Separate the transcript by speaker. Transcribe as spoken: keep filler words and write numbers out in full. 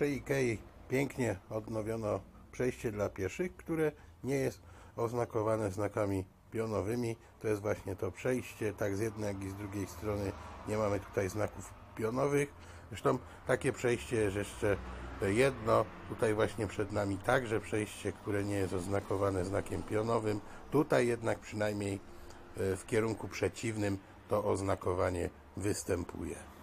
Speaker 1: naszej Ikei pięknie odnowiono przejście dla pieszych, które nie jest oznakowane znakami pionowymi. To jest właśnie to przejście, tak z jednej jak i z drugiej strony nie mamy tutaj znaków pionowych. Zresztą takie przejście jest jeszcze jedno, tutaj właśnie przed nami także przejście, które nie jest oznakowane znakiem pionowym. Tutaj jednak przynajmniej w kierunku przeciwnym to oznakowanie występuje.